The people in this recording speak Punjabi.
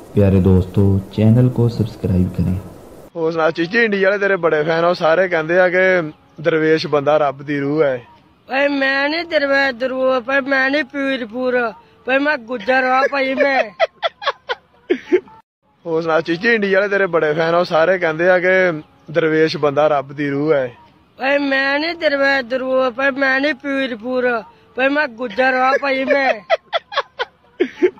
प्यारे दोस्तों चैनल को सब्सक्राइब करें। ਹੋਰ ਸੁਣਾ ਚੀਚੀ ਇੰਡੀਆ ਵਾਲੇ ਤੇਰੇ ਬੜੇ ਫੈਨ ਆ ਉਹ ਸਾਰੇ ਕਹਿੰਦੇ ਆ ਕਿ ਦਰਵੇਸ਼ ਬੰਦਾ ਰੱਬ ਦੀ ਰੂਹ ਹੈ। ਭਾਈ ਮੈਂ ਨਹੀਂ ਦਰਵੇਸ਼ ਦਰੂਹ ਭਾਈ ਮੈਂ ਨਹੀਂ ਪੀਰਪੁਰ ਭਾਈ ਮੈਂ ਗੁੱਜਰ ਆ ਭਾਈ ਮੈਂ। ਹੋਰ ਸੁਣਾ ਚੀਚੀ ਇੰਡੀਆ ਵਾਲੇ ਤੇਰੇ ਬੜੇ ਫੈਨ ਆ ਉਹ ਸਾਰੇ ਕਹਿੰਦੇ ਆ ਕਿ ਦਰਵੇਸ਼ ਬੰਦਾ ਰੱਬ ਦੀ ਰੂਹ ਹੈ। ਭਾਈ ਮੈਂ ਨਹੀਂ ਦਰਵੇਸ਼ ਦਰੂਹ ਭਾਈ ਮੈਂ ਨਹੀਂ ਪੀਰਪੁਰ ਭਾਈ ਮੈਂ ਗੁੱਜਰ ਆ ਭਾਈ ਮੈਂ।